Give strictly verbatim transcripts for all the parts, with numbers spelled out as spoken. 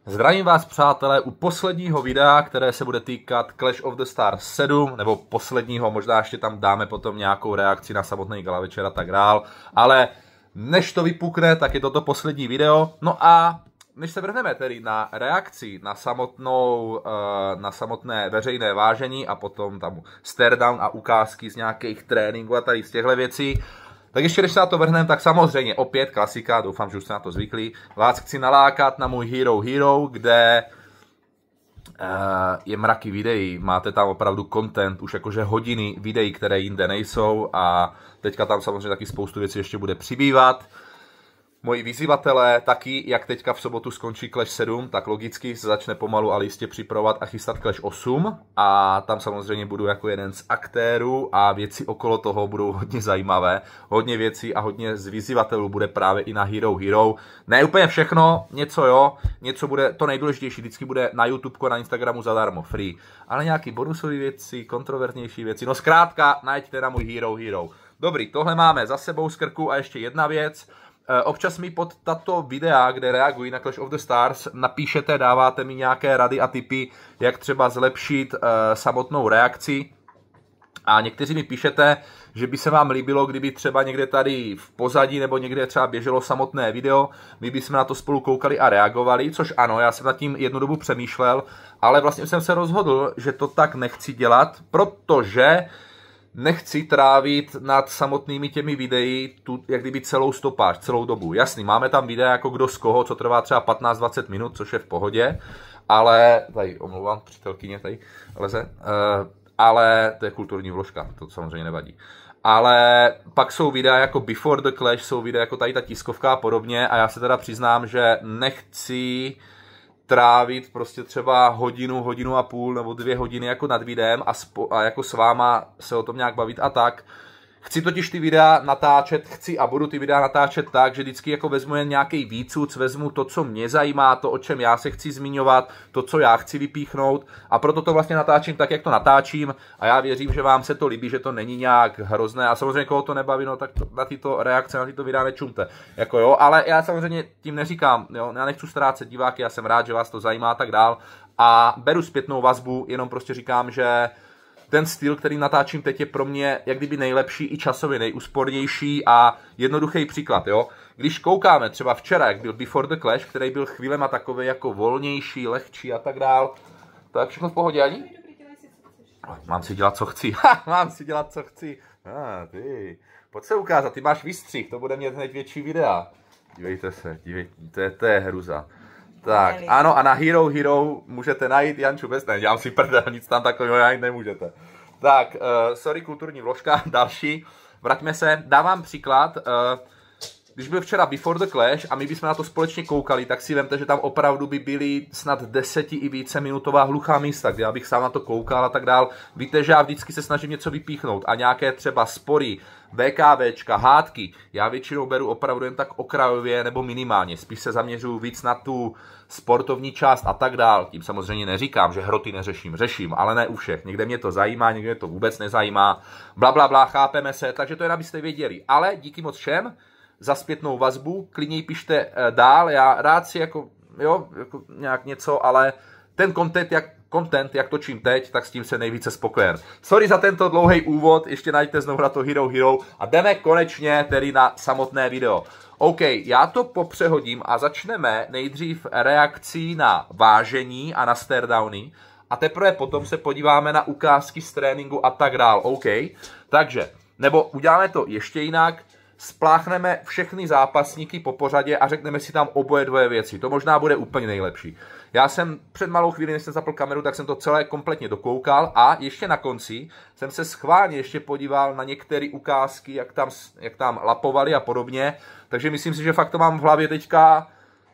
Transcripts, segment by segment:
Zdravím vás, přátelé, u posledního videa, které se bude týkat Clash of the Stars sedm, nebo posledního, možná ještě tam dáme potom nějakou reakci na samotný gala večer a tak dál, ale než to vypukne, tak je toto poslední video. No a než se vrhneme tedy na reakci na samotnou, na samotné veřejné vážení a potom tam stare down a ukázky z nějakých tréninků a tady z těchto věcí, tak ještě než se na to vrhneme, tak samozřejmě opět klasika, doufám, že už jste na to zvyklí, vás chci nalákat na můj Hero Hero, kde uh, je mraky videí, máte tam opravdu content, už jakože hodiny videí, které jinde nejsou a teďka tam samozřejmě taky spoustu věcí ještě bude přibývat. Moji vyzývatelé taky, jak teďka v sobotu skončí Clash sedm, tak logicky se začne pomalu ale jistě připravovat a chystat Clash osm a tam samozřejmě budu jako jeden z aktérů a věci okolo toho budou hodně zajímavé. Hodně věcí a hodně z vyzývatelů bude právě i na Hero Hero. Ne úplně všechno, něco jo, něco bude, to nejdůležitější vždycky bude na YouTube, na Instagramu zadarmo, free. Ale nějaký bonusové věci, kontroverznější věci, no zkrátka najďte na můj Hero Hero. Dobrý, tohle máme za sebou z krku a ještě jedna věc. Občas mi pod tato videa, kde reagují na Clash of the Stars, napíšete, dáváte mi nějaké rady a tipy, jak třeba zlepšit uh, samotnou reakci. A někteří mi píšete, že by se vám líbilo, kdyby třeba někde tady v pozadí nebo někde třeba běželo samotné video, my bychom na to spolu koukali a reagovali, což ano, já jsem nad tím jednu dobu přemýšlel, ale vlastně jsem se rozhodl, že to tak nechci dělat, protože nechci trávit nad samotnými těmi videí tu, jak kdyby celou stopáž, celou dobu. Jasný, máme tam videa jako kdo z koho, co trvá třeba patnáct dvacet minut, což je v pohodě, ale, tady omlouvám, přítelkyně tady leze, uh, ale to je kulturní vložka, to samozřejmě nevadí. Ale pak jsou videa jako Before the Clash, jsou videa jako tady ta tiskovka a podobně a já se teda přiznám, že nechci trávit prostě třeba hodinu, hodinu a půl nebo dvě hodiny jako nad videem a, spo, a jako s váma se o tom nějak bavit a tak. Chci totiž ty videa natáčet, chci a budu ty videa natáčet tak, že vždycky jako vezmu jen nějaký výcuc, vezmu to, co mě zajímá, to, o čem já se chci zmiňovat, to, co já chci vypíchnout a proto to vlastně natáčím tak, jak to natáčím a já věřím, že vám se to líbí, že to není nějak hrozné a samozřejmě koho to nebaví, no tak to, na tyto reakce, na tyto videa nečumte, jako jo, ale já samozřejmě tím neříkám, jo, já nechci ztrácet diváky, já jsem rád, že vás to zajímá a tak dál a beru zpětnou vazbu, jenom prostě říkám, že ten styl, který natáčím teď, je pro mě jak kdyby nejlepší i časově nejúspornější a jednoduchý příklad, jo. Když koukáme třeba včera, jak byl Before the Clash, který byl chvílema takový jako volnější, lehčí a tak dál, to je všechno v pohodě, ani? Mám si dělat, co chci. Mám si dělat, co chci. Ah, ty. Pojď se ukázat, ty máš výstřih, to bude mít hned větší videa. Dívejte se, dívejte, to je, to je hruza. Tak, ano, a na Hero Hero můžete najít Janču bez, ne, dělám si prdel, nic tam takového najít nemůžete. Tak, uh, sorry, kulturní vložka, další, vraťme se, dávám příklad, uh, když byl včera Before the Clash a my bychom na to společně koukali, tak si vemte, že tam opravdu by byly snad deseti i více minutová hluchá místa, kde já bych sám na to koukal a tak dál. Víte, že já vždycky se snažím něco vypíchnout a nějaké třeba spory, VKVčka, hádky, já většinou beru opravdu jen tak okrajově nebo minimálně, spíš se zaměřuju víc na tu sportovní část a tak dál. Tím samozřejmě neříkám, že hroty neřeším, řeším, ale ne u všech. Někde mě to zajímá, někde mě to vůbec nezajímá, bla, bla, bla, chápeme se, takže to jen abyste věděli. Ale díky moc všem za zpětnou vazbu, klidně pište dál, já rád si jako, jo, jako nějak něco, ale ten content, jak content, jak točím teď, tak s tím se nejvíce spokojen. Sorry za tento dlouhý úvod, ještě najďte znovu na to Hero Hero a jdeme konečně tedy na samotné video. OK, já to popřehodím a začneme nejdřív reakcí na vážení a na stare downy a teprve potom se podíváme na ukázky z tréninku a tak dál. OK, takže, nebo uděláme to ještě jinak, spláchneme všechny zápasníky po pořadě a řekneme si tam oboje dvoje věci. To možná bude úplně nejlepší. Já jsem před malou chvíli, než jsem zapl kameru, tak jsem to celé kompletně dokoukal a ještě na konci jsem se schválně ještě podíval na některé ukázky, jak tam, jak tam lapovali a podobně. Takže myslím si, že fakt to mám v hlavě teďka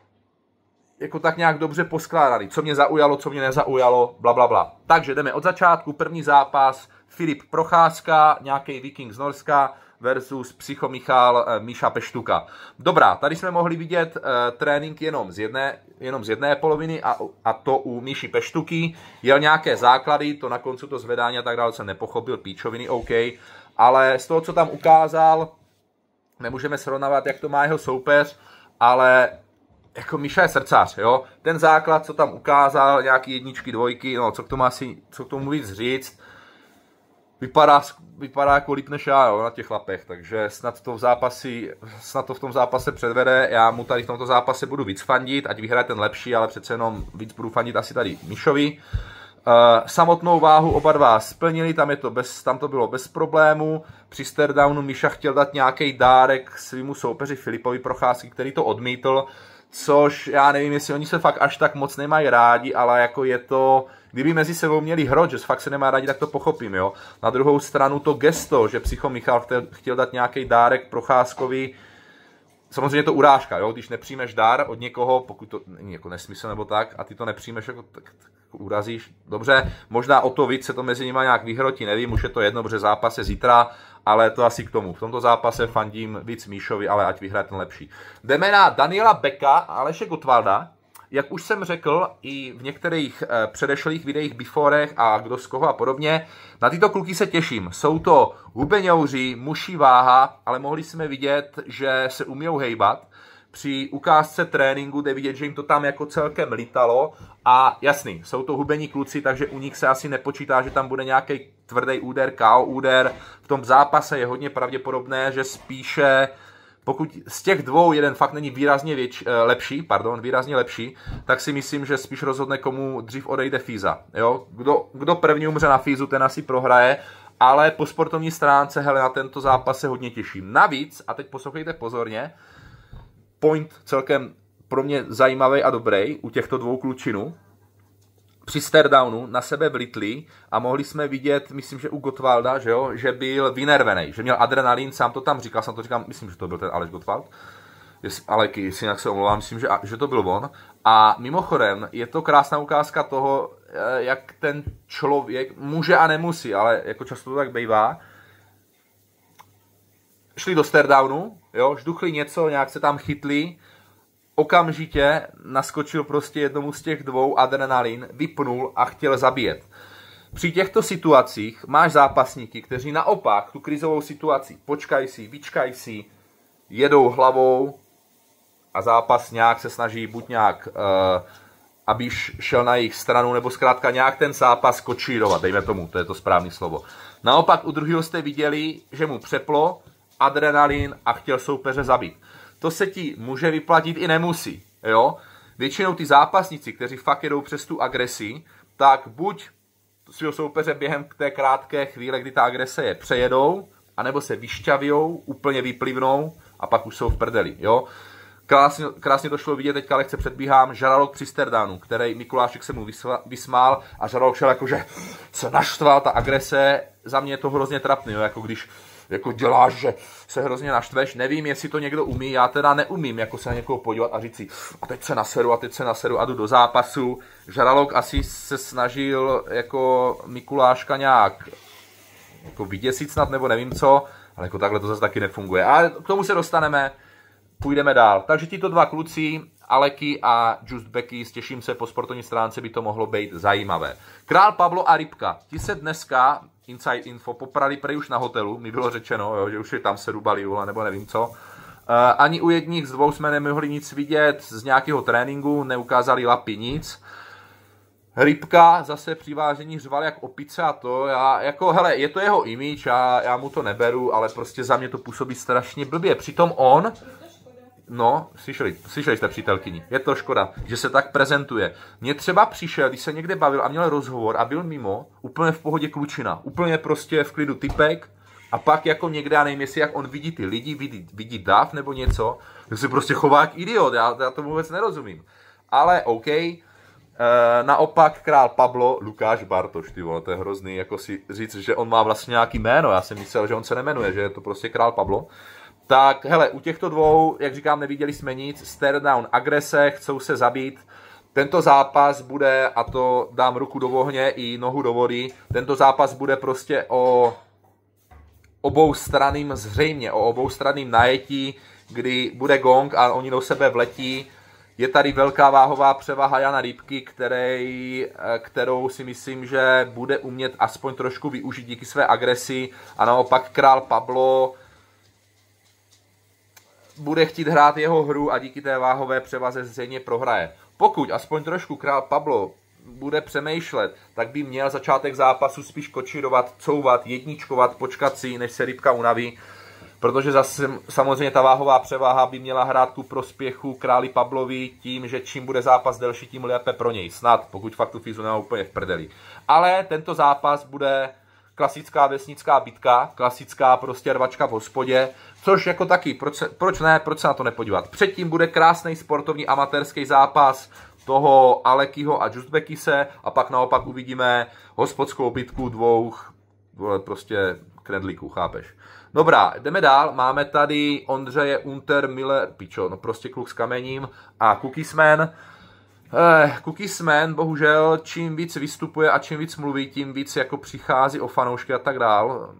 jako tak nějak dobře poskládaný. Co mě zaujalo, co mě nezaujalo, bla, bla, bla. Takže jdeme od začátku. První zápas Filip Procházka, nějaký Viking z Norska versus Psychomichal Míša Peštuka. Dobrá, tady jsme mohli vidět uh, trénink jenom z jedné, jenom z jedné poloviny a, a to u Míši Peštuky. Jel nějaké základy, to na konci to zvedání a tak dále jsem nepochopil, píčoviny, OK. Ale z toho, co tam ukázal, nemůžeme srovnávat, jak to má jeho soupeř, ale jako Míša je srdcař, jo. Ten základ, co tam ukázal, nějaký jedničky, dvojky, no, co k tomu asi, co k tomu víc říct, vypadá, vypadá jako líp než já, jo, na těch chlapech, takže snad to v zápasi, snad to v tom zápase předvede, já mu tady v tomto zápase budu víc fandit, ať vyhraje ten lepší, ale přece jenom víc budu fandit asi tady Míšovi. Uh, samotnou váhu oba dva splnili, tam, je to bez, tam to bylo bez problému. Při staredownu Míša chtěl dát nějaký dárek svýmu soupeři Filipovi Procházky, který to odmítl, což já nevím, jestli oni se fakt až tak moc nemají rádi, ale jako je to, kdyby mezi sebou měli hrot, že fakt se nemá rádi, tak to pochopím, jo. Na druhou stranu to gesto, že Psycho Michal chtěl, chtěl dát nějaký dárek Procházkovi, samozřejmě je to urážka, jo, když nepřijmeš dár od někoho, pokud to není jako nesmysl nebo tak, a ty to nepřijmeš, jako, tak, tak urazíš, dobře, možná o to víc se to mezi nimi nějak vyhrotí, nevím, už je to jedno, protože zápas je zítra, ale to asi k tomu. V tomto zápase fandím víc Míšovi, ale ať vyhraje ten lepší. Jdeme na Daniela Beka a Aleše Gottwalda. Jak už jsem řekl i v některých eh, předešlých videích, beforech a kdo z koho a podobně, na tyto kluky se těším. Jsou to hubeňouři, muší váha, ale mohli jsme vidět, že se umějí hejbat. Při ukázce tréninku jde vidět, že jim to tam jako celkem lítalo a jasný, jsou to hubení kluci, takže u nich se asi nepočítá, že tam bude nějaký tvrdý úder, K O úder. V tom zápase je hodně pravděpodobné, že spíše, pokud z těch dvou jeden fakt není výrazně věč, lepší, pardon, výrazně lepší, tak si myslím, že spíš rozhodne, komu dřív odejde Fíza. Jo? Kdo, kdo první umře na Fízu, ten asi prohraje, ale po sportovní stránce, hele, na tento zápas se hodně těším. Navíc, a teď poslouchejte pozorně, point celkem pro mě zajímavý a dobrý u těchto dvou klučinů. Při staredownu na sebe vlitli a mohli jsme vidět, myslím, že u Gottwalda, že, jo, že byl vynervený, že měl adrenalin, sám to tam říkal, sám to říkám, myslím, že to byl ten Aleš Gottwald, ale jestli jinak se omlouvám, myslím, že, že to byl on. A mimochodem je to krásná ukázka toho, jak ten člověk může a nemusí, ale jako často to tak bývá, šli do staredownu, jo, žduchli něco, nějak se tam chytli, okamžitě naskočil prostě jednomu z těch dvou adrenalin, vypnul a chtěl zabíjet. Při těchto situacích máš zápasníky, kteří naopak tu krizovou situaci počkají si, vyčkají si, jedou hlavou a zápas nějak se snaží buď nějak, uh, aby šel na jejich stranu, nebo zkrátka nějak ten zápas kočírovat, dejme tomu, to je to správné slovo. Naopak u druhého jste viděli, že mu přeplo, adrenalin a chtěl soupeře zabít. To se ti může vyplatit i nemusí, jo? Většinou ty zápasníci, kteří fakt jedou přes tu agresi, tak buď svého soupeře během té krátké chvíle, kdy ta agrese je, přejedou, anebo se vyšťavijou, úplně vyplivnou a pak už jsou v prdeli, jo? Krásně, krásně to šlo vidět, teďka lehce předbíhám, Žralok při staredownu, který Mikulášek se mu vysmál a Žralok šel jakože se naštval, ta agrese, za mě je to hrozně trapný, jo? Jako když jako děláš, že se hrozně naštveš, nevím, jestli to někdo umí, já teda neumím jako se na někoho podívat a říct si, a teď se naseru, a teď se naseru a jdu do zápasu. Žralok asi se snažil jako Mikuláška nějak jako vyděsit snad, nebo nevím co, ale jako takhle to zase taky nefunguje. A k tomu se dostaneme, půjdeme dál. Takže tito dva kluci, Aleky a Just Becky, těším se, po sportovní stránce by to mohlo být zajímavé. Král Pablo a Rybka, ti se dneska, inside info, poprali prej už na hotelu, mi bylo řečeno, jo, že už je tam se rubali, nebo nevím co. Uh, ani u jedních z dvou jsme nemohli nic vidět z nějakého tréninku, neukázali lapy nic. Rybka zase při vážení řval jak opice a to, já, jako, hele, je to jeho image, já, já mu to neberu, ale prostě za mě to působí strašně blbě. Přitom on, no, slyšeli, slyšeli jste přítelkyni, je to škoda, že se tak prezentuje. Mně třeba přišel, když se někde bavil a měl rozhovor a byl mimo, úplně v pohodě klučina, úplně prostě v klidu typek a pak jako někde, já nevím, jestli jak on vidí ty lidi, vidí, vidí dav nebo něco, tak se prostě chová jak idiot, já, já tomu vůbec nerozumím. Ale OK, e, naopak král Pablo, Lukáš Bartoš, ty vole, to je hrozný, jako si říct, že on má vlastně nějaký jméno, já jsem myslel, že on se nemenuje, že je to prostě král Pablo. Tak hele, u těchto dvou, jak říkám, neviděli jsme nic, staredown, agrese, chcou se zabít. Tento zápas bude, a to dám ruku do ohně i nohu do vody, tento zápas bude prostě o oboustraným, zřejmě o oboustraným najetí, kdy bude gong a oni do sebe vletí. Je tady velká váhová převaha Jana Rybky, který, kterou si myslím, že bude umět aspoň trošku využít díky své agresi, a naopak král Pablo bude chtít hrát jeho hru a díky té váhové převaze zřejmě prohraje. Pokud aspoň trošku král Pablo bude přemýšlet, tak by měl začátek zápasu spíš kočírovat, couvat, jedničkovat, počkat si, než se rybka unaví, protože zase samozřejmě ta váhová převaha by měla hrát ku prospěchu králi Pablovi tím, že čím bude zápas delší, tím lépe pro něj. Snad, pokud fakt tu fízu nemá úplně v prdeli. Ale tento zápas bude klasická vesnická bitka, klasická prostě rvačka v hospodě, což jako taky, proč, se, proč ne, proč se na to nepodívat. Předtím bude krásný sportovní amatérský zápas toho Alekyho a Justbekise a pak naopak uvidíme hospodskou bitku dvou prostě knedlíků, chápeš? Dobrá, jdeme dál, máme tady Ondřeje Unter Miller, pičo, no prostě kluk s kamením a Cookiesman. Eh, Cookiesman, bohužel, čím víc vystupuje a čím víc mluví, tím víc jako přichází o fanoušky a tak dál.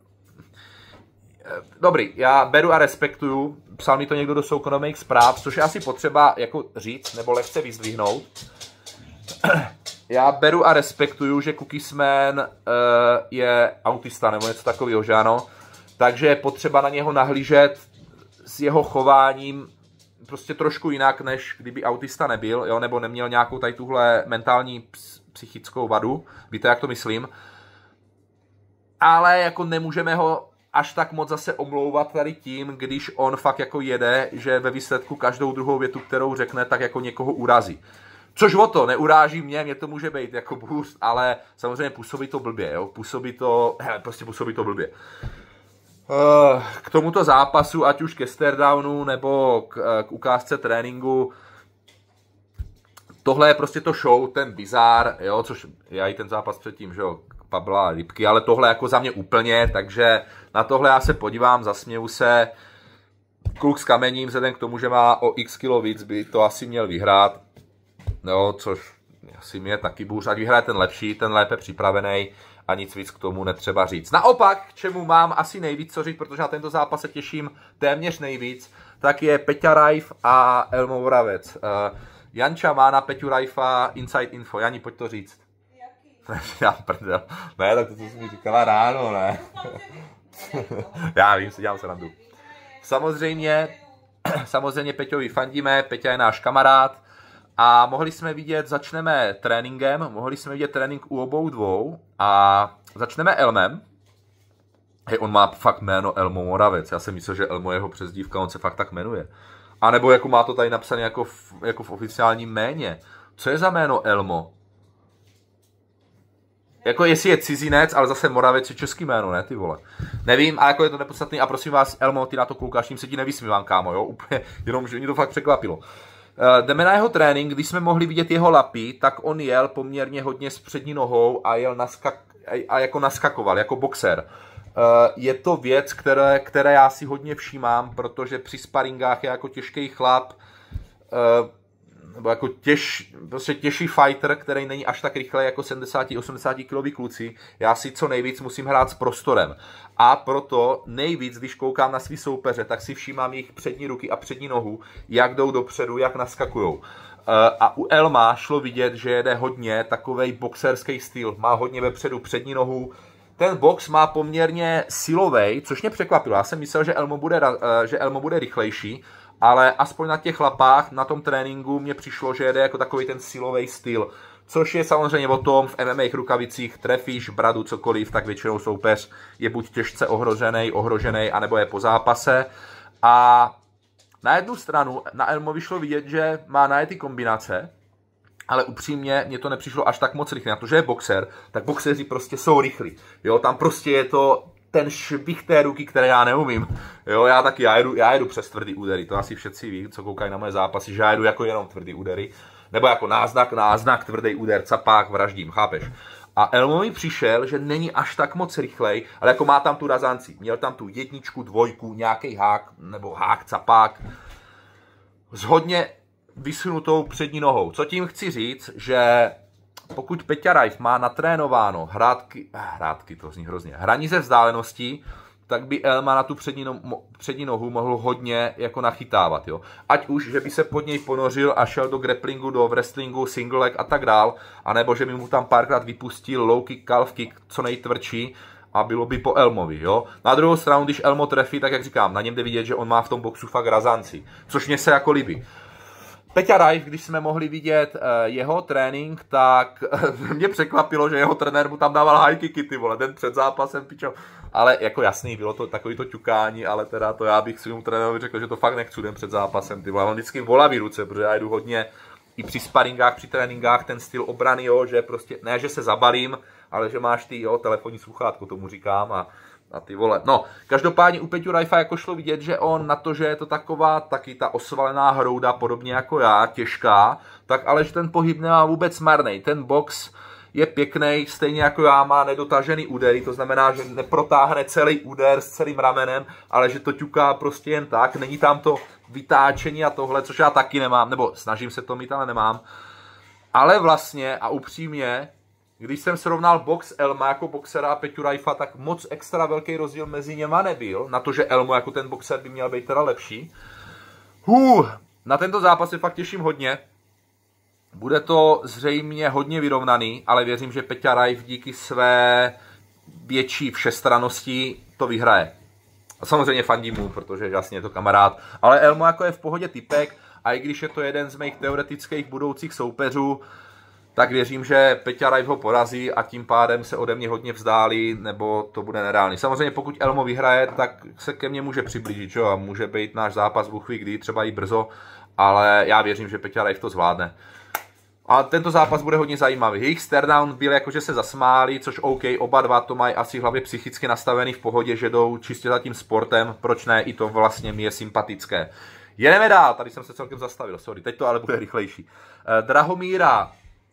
Dobrý, já beru a respektuju, psal mi to někdo do soukromých zpráv, což je asi potřeba jako říct, nebo lehce vyzdvihnout. Já beru a respektuju, že Cookiesman uh, je autista nebo něco takového, že ano. Takže je potřeba na něho nahlížet s jeho chováním prostě trošku jinak, než kdyby autista nebyl, jo, nebo neměl nějakou tady tuhle mentální psychickou vadu. Víte, jak to myslím? Ale jako nemůžeme ho až tak moc zase omlouvat tady tím, když on fakt jako jede, že ve výsledku každou druhou větu, kterou řekne, tak jako někoho urazí. Což o to, neuráží mě, mě to může být jako boost, ale samozřejmě působí to blbě, jo, působí to, hele, prostě působí to blbě. K tomuto zápasu, ať už ke staredownu nebo k, k ukázce tréninku, tohle je prostě to show, ten bizár, jo, což já i ten zápas předtím, že jo, Pabla a Rybky, ale tohle jako za mě úplně, takže na tohle já se podívám, zasměju se. Kluk s kamením, vzhledem k tomu, že má o x kilo víc, by to asi měl vyhrát, jo, což asi mě taky bůř, ať vyhraje ten lepší, ten lépe připravený a nic víc k tomu netřeba říct. Naopak, k čemu mám asi nejvíc co říct, protože na tento zápas se těším téměř nejvíc, tak je Peťa Rajf a Elmo Moravec. Uh, Janča má na Peťu Rajfa inside info. Jani, pojď to říct. Jaký? Já prdel. Ne, tak to, co jsi mi říkala ráno, ne. Já vím, si dělám srandu. Samozřejmě, samozřejmě Peťovi fandíme, Peťa je náš kamarád. A mohli jsme vidět, začneme tréninkem, mohli jsme vidět trénink u obou dvou a začneme Elmem. Hej, on má fakt jméno Elmo Moravec, já jsem myslel, že Elmo je jeho přezdívka, on se fakt tak jmenuje. A nebo jako má to tady napsané jako v, jako v oficiálním jméně. Co je za jméno Elmo? Jako jestli je cizinec, ale zase Moravec je český jméno, ne ty vole. Nevím, ale jako je to nepodstatný a prosím vás, Elmo, ty na to koukáš, tím se ti nevysmívám, kámo, jo, úplně, jenom, že mě to fakt překvapilo. Uh, jdeme na jeho trénink, když jsme mohli vidět jeho lapy, tak on jel poměrně hodně s přední nohou a jel naskak, a, a jako naskakoval, jako boxer. Uh, je to věc, které, které já si hodně všímám, protože při sparingách je jako těžký chlap, uh, nebo jako těž, prostě těžší fighter, který není až tak rychle jako sedmdesát osmdesát kilový kluci. Já si co nejvíc musím hrát s prostorem. A proto nejvíc, když koukám na svý soupeře, tak si všímám jejich přední ruky a přední nohu, jak jdou dopředu, jak naskakujou. A u Elma šlo vidět, že jede hodně takovej boxerský styl. Má hodně vepředu přední nohu. Ten box má poměrně silovej, což mě překvapilo. Já jsem myslel, že Elmo bude, že Elmo bude rychlejší, ale aspoň na těch lapách, na tom tréninku mně přišlo, že jede jako takový ten silový styl. Což je samozřejmě o tom, v M M A rukavicích trefíš bradu cokoliv, tak většinou soupeř je buď těžce ohrožený, ohrožený, anebo je po zápase. A na jednu stranu na Elmo vyšlo vidět, že má najetý kombinace, ale upřímně mně to nepřišlo až tak moc rychle. Na to, že je boxer, tak boxeři prostě jsou rychlí. Jo, tam prostě je to ten švih té ruky, které já neumím. Jo, já taky, já jedu, já jedu přes tvrdý údery, to asi všetci ví, co koukají na moje zápasy, že já jedu jako jenom tvrdý údery. Nebo jako náznak, náznak, tvrdý úder, capák, vraždím, chápeš? A Elmo mi přišel, že není až tak moc rychlej, ale jako má tam tu razanci. Měl tam tu jedničku, dvojku, nějaký hák, nebo hák, capák. S hodně vysunutou přední nohou. Co tím chci říct, že pokud Peťa Rajf má natrénováno hrátky, hrátky, to zní hrozně, hraní ze vzdáleností, tak by Elma na tu přední, no, přední nohu mohl hodně jako nachytávat, jo. Ať už, že by se pod něj ponořil a šel do grapplingu, do wrestlingu, single leg a tak dál, anebo že by mu tam párkrát vypustil low kick, calf kick, co nejtvrdší a bylo by po Elmovi, jo. Na druhou stranu, když Elmo trefí, tak jak říkám, na něm jde vidět, že on má v tom boxu fakt razanci, což mě se jako líbí. Peťa Raif, když jsme mohli vidět uh, jeho trénink, tak mě překvapilo, že jeho trenér mu tam dával high kicky, ty vole, den před zápasem, pičo. Ale jako jasný, bylo to takový to ťukání, ale teda to já bych svému trenérovi řekl, že to fakt nechci den před zápasem, ty vole. On vždycky volavý ruce, protože já jdu hodně i při sparingách, při tréninkách, ten styl obrany, jo, že prostě, ne, že se zabalím, ale že máš ty, jo, telefonní sluchátko, tomu říkám, a a ty vole. No, každopádně u Peťu Raifa jako šlo vidět, že on na to, že je to taková taky ta osvalená hrouda, podobně jako já, těžká, tak ale že ten pohyb nemá vůbec marnej. Ten box je pěkný, stejně jako já, má nedotažený údery, to znamená, že neprotáhne celý úder s celým ramenem, ale že to ťuká prostě jen tak, není tam to vytáčení a tohle, což já taky nemám, nebo snažím se to mít, ale nemám. Ale vlastně a upřímně, když jsem srovnal box Elma jako boxera a Peťu Raifa, tak moc extra velký rozdíl mezi něma nebyl. Na to, že Elmo jako ten boxer by měl být teda lepší. Hů, na tento zápas se fakt těším hodně. Bude to zřejmě hodně vyrovnaný, ale věřím, že Peťa Raif díky své větší všestrannosti to vyhraje. A samozřejmě fandím mu, protože jasně je to kamarád. Ale Elmo jako je v pohodě typek a i když je to jeden z mých teoretických budoucích soupeřů, tak věřím, že Peťa Raif ho porazí a tím pádem se ode mě hodně vzdálí, nebo to bude nereálný. Samozřejmě pokud Elmo vyhraje, tak se ke mně může přiblížit, že? A může být náš zápas Bůh ví kdy, třeba i brzo, ale já věřím, že Peťa Raif to zvládne. A tento zápas bude hodně zajímavý. Jejich staredown byl jako, že se zasmáli, což OK, oba dva to mají asi hlavě psychicky nastavený v pohodě, že jdou čistě za tím sportem, proč ne, i to vlastně mi je sympatické. Jedeme dál, tady jsem se celkem zastavil, sorry, teď to ale bude rychlejší. Drahomíra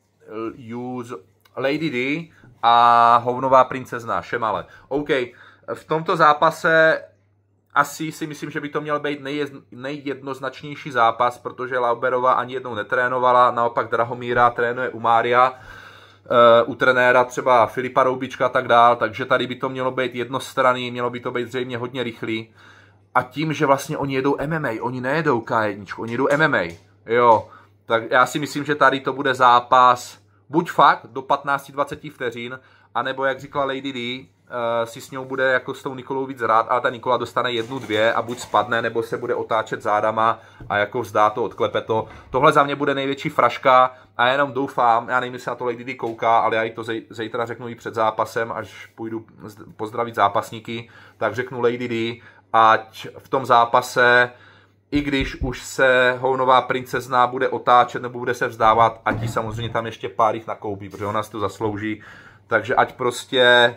use Lady D a hovnová princezna Šemale. OK, v tomto zápase asi si myslím, že by to měl být nejjednoznačnější zápas, protože Lauberová ani jednou netrénovala, naopak Drahomíra trénuje u Mária, u trenéra třeba Filipa Roubička a tak dál, takže tady by to mělo být jednostranný, mělo by to být zřejmě hodně rychlý. A tím, že vlastně oni jedou M M A, oni nejedou K jedna, oni jedou M M A, jo. Tak já si myslím, že tady to bude zápas buď fakt do patnáct dvacet vteřin, anebo jak říkala Lady D, uh, si s ňou bude jako s tou Nikolou víc rád, ale ta Nikola dostane jednu, dvě a buď spadne, nebo se bude otáčet zádama a jako vzdá to, odklepe to. Tohle za mě bude největší fraška a já jenom doufám, já nevím, jestli na to Lady D kouká, ale já jí to zej, zítra řeknu i před zápasem, až půjdu pozdravit zápasníky, tak řeknu Lady D, ať v tom zápase, i když už se hovnová princezna bude otáčet nebo bude se vzdávat, ať jí samozřejmě tam ještě pár jich nakoupí, protože ona si to zaslouží. Takže ať prostě...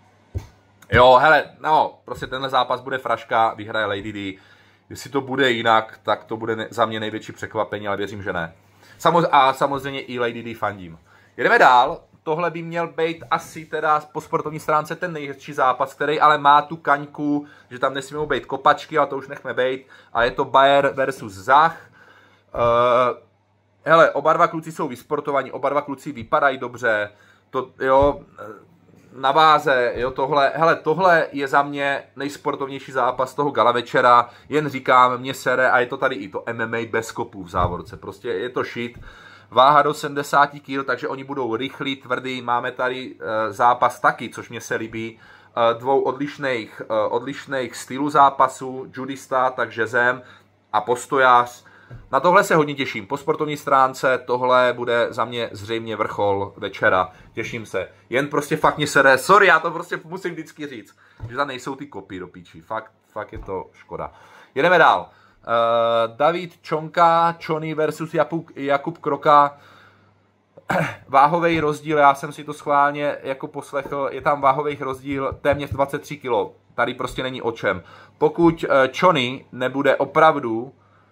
Jo, hele, no, prostě tenhle zápas bude fraška, vyhraje Lady D. Jestli to bude jinak, tak to bude za mě největší překvapení, ale věřím, že ne. Samoz- a samozřejmě i Lady D fandím. Jedeme dál. Tohle by měl být asi teda po sportovní stránce ten nejhezčí zápas, který ale má tu kaňku, že tam nesmí být kopačky, ale to už nechme být. A je to Bayer versus Zach. Uh, hele, oba dva kluci jsou vysportovaní, oba dva kluci vypadají dobře. To, jo, na váze, jo, tohle, hele, tohle je za mě nejsportovnější zápas toho gala večera. Jen říkám, mě sere a je to tady i to M M A bez kopů v závorce. Prostě je to shit. Váha do sedmdesát kil, takže oni budou rychlí, tvrdý. Máme tady e, zápas taky, což mě se líbí, e, dvou odlišných, e, odlišných stylů zápasu, judista, takže zem a postojář. Na tohle se hodně těším. Po sportovní stránce tohle bude za mě zřejmě vrchol večera. Těším se. Jen prostě fakt mě sere. Sorry, já to prostě musím vždycky říct, že tam nejsou ty kopy do píči. Fakt, fakt je to škoda. Jedeme dál. Uh, David Čonka, Čony versus Jakub, Jakub Kroka. Váhový rozdíl, já jsem si to schválně jako poslechl, je tam váhový rozdíl téměř dvacet tři kilo. Tady prostě není o čem. Pokud uh, Čony nebude opravdu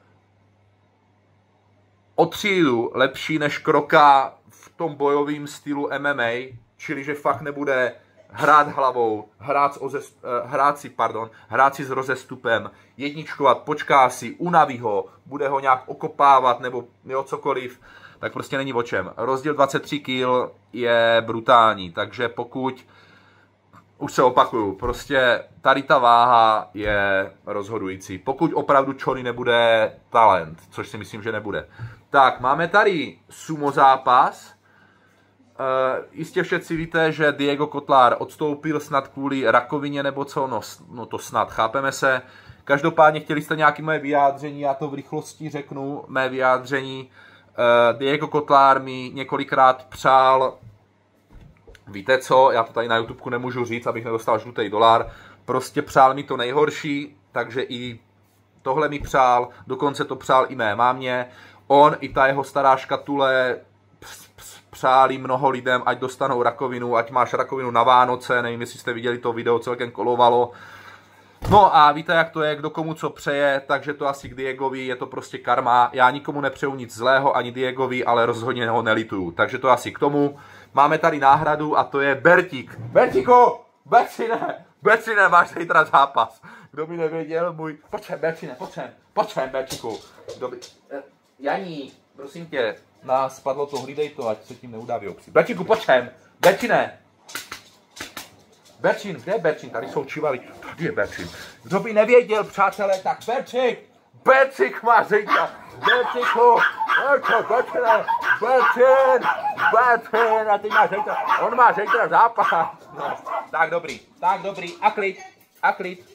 o třídu lepší než Kroka v tom bojovém stylu M M A, čili že fakt nebude hrát hlavou, hrát, s ozest, hrát si, pardon, hrát si s rozestupem, jedničkovat, počká si, unaví ho, bude ho nějak okopávat nebo jo, cokoliv, tak prostě není o čem. Rozdíl dvacet tři kil je brutální, takže pokud, už se opakuju, prostě tady ta váha je rozhodující. Pokud opravdu Čony nebude talent, což si myslím, že nebude. Tak, máme tady sumo zápas. jistě všetci víte, že Diego Kotlár odstoupil snad kvůli rakovině nebo co, no, no to snad, chápeme se. Každopádně chtěli jste nějaké moje vyjádření, já to v rychlosti řeknu, mé vyjádření. Uh, Diego Kotlár mi několikrát přál, víte co, já to tady na YouTubeku nemůžu říct, abych nedostal žlutý dolar, prostě přál mi to nejhorší, takže i tohle mi přál, dokonce to přál i mé mámě. On i ta jeho stará škatule přáli mnoho lidem, ať dostanou rakovinu, ať máš rakovinu na Vánoce, nevím, jestli jste viděli to video, celkem kolovalo. No a víte, jak to je, kdo komu co přeje, takže to asi k Diegovi, je to prostě karma. Já nikomu nepřeju nic zlého, ani Diegovi, ale rozhodně ho nelituju. Takže to asi k tomu. Máme tady náhradu a to je Bertík. Bertíku! Berčine! Berčine, máš zítra zápas. Kdo by nevěděl, můj... Počkej, Berčine, počkej, počkej, Bertíku. Kdo by... Janí, prosím tě, nás spadlo to, hlídej to, ať se tím neudáví obsí. Bertíku, počkej, Berčine! Berčín, kde je Berčín? Tady jsou čivali. Tady je Berčín. Kdo by nevěděl, přátelé, tak Berčík! Berčík má zítra! Berčíku! Berčík, Berčine! Berčín! Berčín! A ty máš zítra... On má zítra zápas! No, tak dobrý, tak dobrý. A klid, a klid.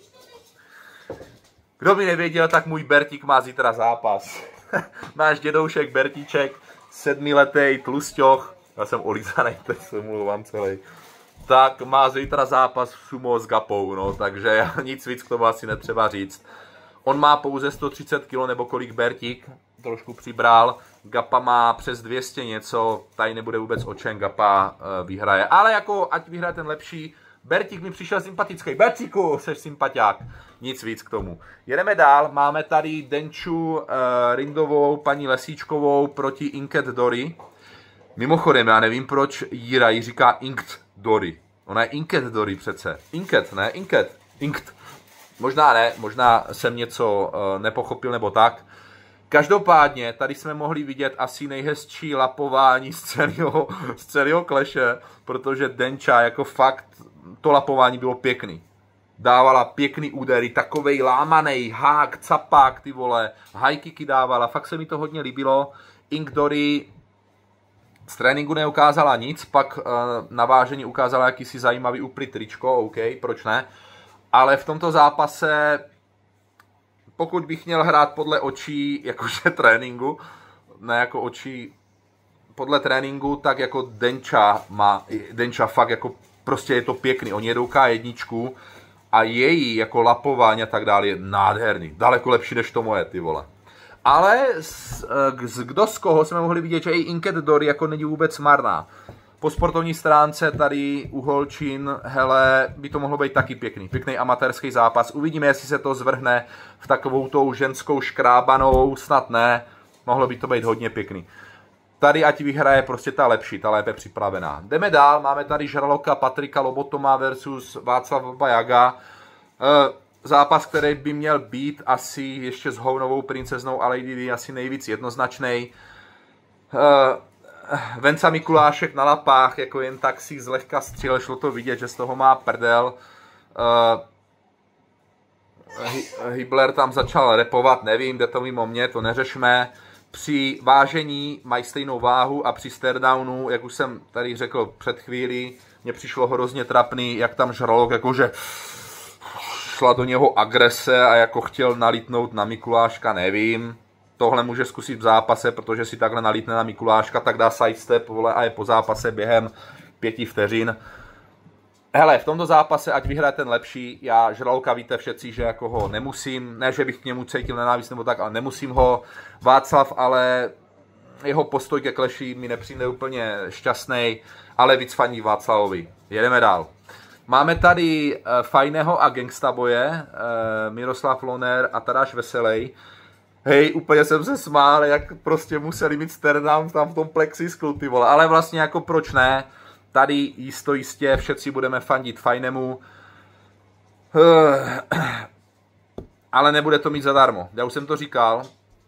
Kdo by nevěděl, tak můj Bertík má zítra zápas. Náš dědoušek Bertíček, sedmiletý tlusťoch. Já jsem olízanej, teď se mluvám celý. Tak má zítra zápas v sumo s Gapou, no, takže nic víc k tomu asi netřeba říct. On má pouze sto třicet kilo, nebo kolik Bertík, trošku přibral. Gapa má přes dvě stě něco, tady nebude vůbec o čem, Gapa uh, vyhraje. Ale jako, ať vyhraje ten lepší, Bertík mi přišel sympatický. Bertíku, seš sympatiák. Nic víc k tomu. Jedeme dál, máme tady Denču uh, Rindovou, paní Lesíčkovou proti Inked Dory. Mimochodem, já nevím, proč Jira jí říká Inked Dory. Ona je Inked Dory přece. Inked, ne? Inked. Inked. Možná ne, možná jsem něco uh, nepochopil nebo tak. Každopádně, tady jsme mohli vidět asi nejhezčí lapování z celého, z celého kleše, protože Denča jako fakt, to lapování bylo pěkný. Dávala pěkný údery, takovej lámanej hák, capák, ty vole, high-kicky dávala, fakt se mi to hodně líbilo. Ink Dory z tréninku neukázala nic, pak uh, na vážení ukázala jakýsi zajímavý úplný tričko, OK, proč ne? Ale v tomto zápase, pokud bych měl hrát podle očí, jakože tréninku, ne jako očí, podle tréninku, tak jako Denča má, Denča fakt jako, prostě je to pěkný, oni jedou ká jedna a její jako lapování a tak dále je nádherný, daleko lepší než to moje, ty vole. Ale z, z, kdo z koho jsme mohli vidět, že i Inked Dory jako není vůbec marná. Po sportovní stránce tady u holčin, hele, by to mohlo být taky pěkný. Pěkný amatérský zápas. Uvidíme, jestli se to zvrhne v takovou tou ženskou škrábanou, snad ne. Mohlo by to být hodně pěkný. Tady ať vyhraje prostě ta lepší, ta lépe připravená. Jdeme dál, máme tady žraloka Patrika Lobotoma versus Václav Bajaga. E, zápas, který by měl být asi ještě s Hounovou princeznou a Lady Di asi nejvíc jednoznačnej. E, Venca Mikulášek na lapách, jako jen tak si zlehka střílel, šlo to vidět, že z toho má prdel. Uh, Hibler tam začal repovat, nevím, jde to mimo mě, to neřešme. Při vážení mají stejnou váhu a při staredownu, jak už jsem tady řekl před chvílí, mně přišlo hrozně trapný, jak tam žralok, jakože šla do něho agrese a jako chtěl nalítnout na Mikuláška, nevím. Tohle může zkusit v zápase, protože si takhle nalítne na Mikuláška, tak dá sidestep, vole, a je po zápase během pěti vteřin. Hele, v tomto zápase, ať vyhraje ten lepší, já žraloka víte všetci, že jako ho nemusím, ne, že bych k němu cítil nenávist nebo tak, ale nemusím ho. Václav, ale jeho postoj ke kleši mi nepřijde úplně šťastný, ale víc faní Václavovi. Jedeme dál. Máme tady uh, fajného a gangsta boje, uh, Miroslav Loner a Tadáš Veselej. Hej, úplně jsem se smál, jak prostě museli mít staredown tam v tom plexisklu, ty vole. Ale vlastně jako proč ne? Tady jisto jistě všetci budeme fandit fajnému. Ale nebude to mít zadarmo. Já už jsem to říkal.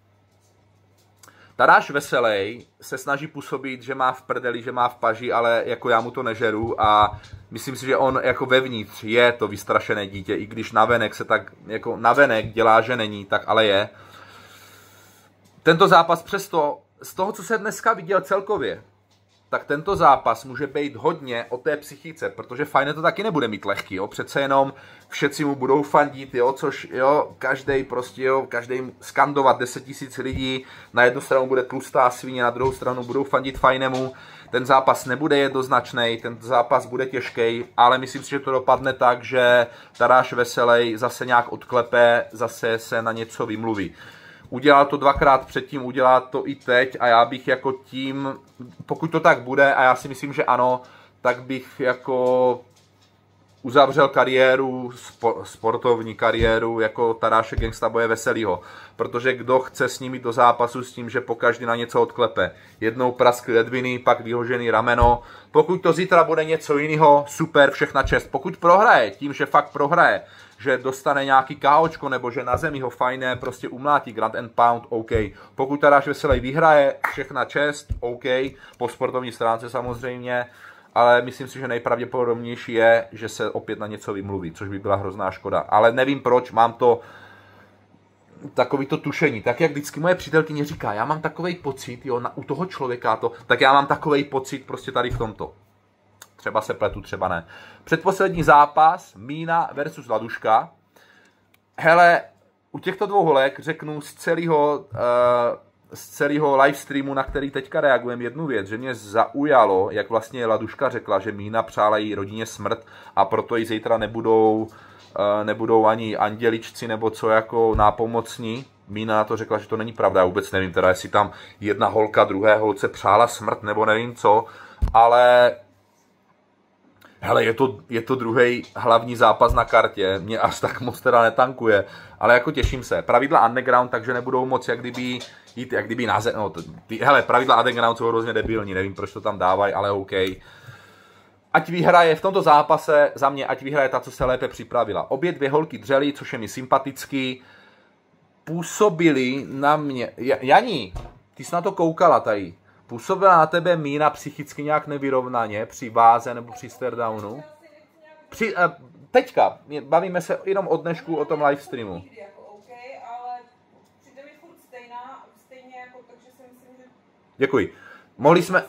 Tadáš Veselej se snaží působit, že má v prdeli, že má v paži, ale jako já mu to nežeru a myslím si, že on jako vevnitř je to vystrašené dítě, i když navenek se tak, jako navenek dělá, že není, tak ale je. Tento zápas přesto, z toho, co jsem dneska viděl celkově, tak tento zápas může být hodně o té psychice, protože Fajne to taky nebude mít lehký, jo, přece jenom všetci mu budou fandit, jo, což, jo, každej prostě, jo, každej skandovat deset tisíc lidí, na jednu stranu bude tlustá svině, na druhou stranu budou fandit Fajnemu, ten zápas nebude jednoznačný, ten zápas bude těžký, ale myslím si, že to dopadne tak, že Taráš Veselý zase nějak odklepe, zase se na něco vymluví. Udělal to dvakrát předtím, udělá to i teď a já bych jako tím, pokud to tak bude, a já si myslím, že ano, tak bych jako uzavřel kariéru, sportovní kariéru jako Taráše Gangsta Boje Veselýho. Protože kdo chce s nimi do zápasu s tím, že pokaždý na něco odklepe. Jednou praskl ledviny, pak vyhožený rameno. Pokud to zítra bude něco jiného, super, všechna čest. Pokud prohraje, tím, že fakt prohraje, že dostane nějaký káočko, nebo že na zemi ho Fajné prostě umlátí Ground and Pound, OK. Pokud Taráš Veselý vyhraje, všechna čest, OK. Po sportovní stránce samozřejmě. Ale myslím si, že nejpravděpodobnější je, že se opět na něco vymluví, což by byla hrozná škoda. Ale nevím proč, mám to takový to tušení. Tak jak vždycky moje přítelkyně říká, já mám takovej pocit, jo, na, u toho člověka to, tak já mám takovej pocit prostě tady v tomto. Třeba se pletu, třeba ne. Předposlední zápas, Mína versus Laduška. Hele, u těchto dvou holek řeknu z celého... Uh, z celého livestreamu, na který teďka reagujeme, jednu věc, že mě zaujalo, jak vlastně Laduška řekla, že Mína přála jí rodině smrt a proto jí zítra nebudou, nebudou ani anděličci nebo co jako nápomocní. Mína na to řekla, že to není pravda, já vůbec nevím, teda jestli tam jedna holka druhé holce přála smrt nebo nevím co, ale hele, je to, je to druhý hlavní zápas na kartě, mě až tak moc teda netankuje, ale jako těším se. Pravidla underground, takže nebudou moc jak kdyby jít, jak kdyby název, no, ty, hele, pravidla underground jsou hrozně debilní, nevím, proč to tam dávají, ale OK. Ať vyhraje v tomto zápase, za mě, ať vyhraje ta, co se lépe připravila. Obě dvě holky dřely, což je mi sympatický, působili na mě, Janí, ty jsi na to koukala tady, působila na tebe Mína psychicky nějak nevyrovnaně při váze nebo při staredownu? Při, uh, teďka, bavíme se jenom o dnešku, o tom livestreamu. Děkuji. Mohli jsme...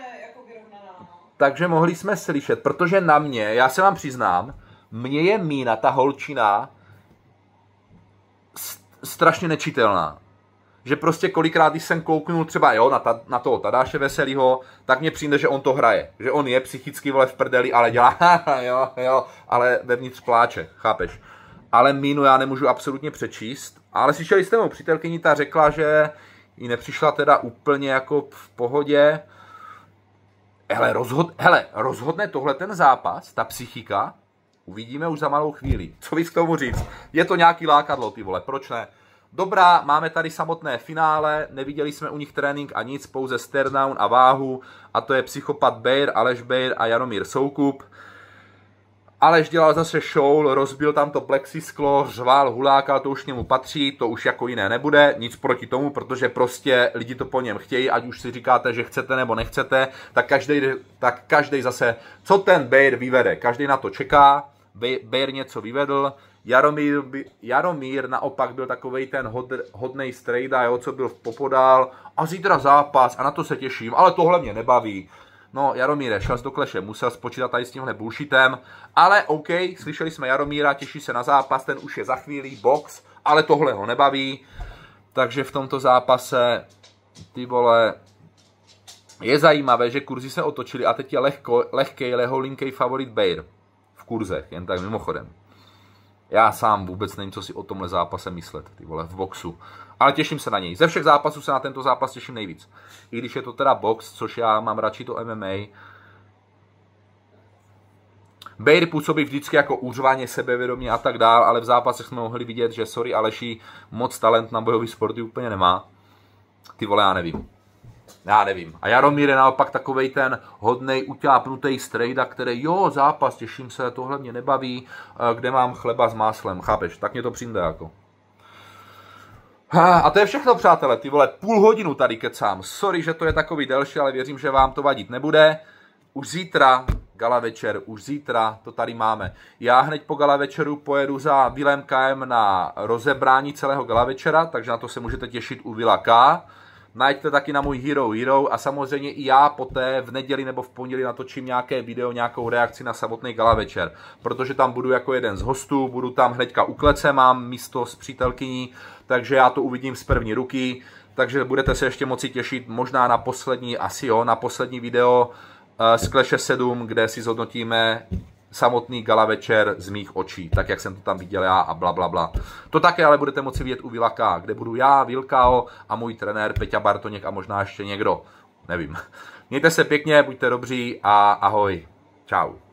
Takže mohli jsme slyšet, protože na mě, já se vám přiznám, mně je Mína, ta holčina, strašně nečitelná. Že prostě kolikrát, když jsem kouknul třeba jo, na, ta, na toho Tadáše Veselýho, tak mně přijde, že on to hraje. Že on je psychicky vole v prdeli, ale dělá jo, jo, ale vevnitř pláče, chápeš. Ale Mínu já nemůžu absolutně přečíst. Ale slyšeli jste mou přítelkyni, ta řekla, že jí nepřišla teda úplně jako v pohodě. Hele, rozhod, hele, rozhodne tohle ten zápas, ta psychika, uvidíme už za malou chvíli. Co víc k tomu říct? Je to nějaký lákadlo, ty vole, proč ne? Dobrá, máme tady samotné finále, neviděli jsme u nich trénink a nic, pouze staredown a váhu, a to je Psychopat Bejr, Aleš Bejr a Jaromír Soukup. Aleš dělal zase show, rozbil tam to plexisklo, řval, hulákal, to už k němu patří, to už jako jiné nebude, nic proti tomu, protože prostě lidi to po něm chtějí, ať už si říkáte, že chcete nebo nechcete, tak každý, tak každý zase, co ten Bejr vyvede, každý na to čeká, Bejr něco vyvedl, Jaromír, Jaromír naopak byl takovej ten hod, hodnej strejda, jo, co byl v popodál, a zítra zápas a na to se těším, ale tohle mě nebaví. No, Jaromíre, šel jsi do kleše, musel spočítat tady s tímhle bullshitem, ale OK, slyšeli jsme Jaromíra, těší se na zápas, ten už je za chvíli, box, ale tohle ho nebaví, takže v tomto zápase, ty vole, je zajímavé, že kurzy se otočili a teď je lehko, lehkej, leholinkej favorit Bejr v kurzech, jen tak mimochodem. Já sám vůbec nevím, co si o tomhle zápase myslet, ty vole, v boxu. Ale těším se na něj. Ze všech zápasů se na tento zápas těším nejvíc. I když je to teda box, což já mám radši to M M A. Bejr působí vždycky jako úřvaně, sebevědomě a tak dál, ale v zápasech jsme mohli vidět, že sorry Aleši, moc talent na bojový sporty úplně nemá. Ty vole, já nevím. Já nevím. A Jaromír je naopak takovej ten hodnej, utápnutý strejda, který jo, zápas, těším se, tohle mě nebaví, kde mám chleba s máslem, chápeš? Tak mě to přijde jako. A to je všechno, přátelé, ty vole, půl hodinu tady kecám. Sorry, že to je takový delší, ale věřím, že vám to vadit nebude. Už zítra, gala večer, už zítra to tady máme. Já hned po gala večeru pojedu za Vilém K M na rozebrání celého gala večera, takže na to se můžete těšit u Vila K. najďte taky na můj Hero Hero a samozřejmě i já poté v neděli nebo v pondělí natočím nějaké video, nějakou reakci na samotný gala večer, protože tam budu jako jeden z hostů, budu tam hnedka u klece, mám místo s přítelkyní, takže já to uvidím z první ruky, takže budete se ještě moci těšit možná na poslední, asi jo, na poslední video uh, z Clash sedm, kde si zhodnotíme samotný gala večer z mých očí, tak jak jsem to tam viděl já a bla bla bla. To také ale budete moci vidět u Vilaka, kde budu já, Vilkao a můj trenér Peťa Bartoněk a možná ještě někdo, nevím. Mějte se pěkně, buďte dobří a ahoj. Čau.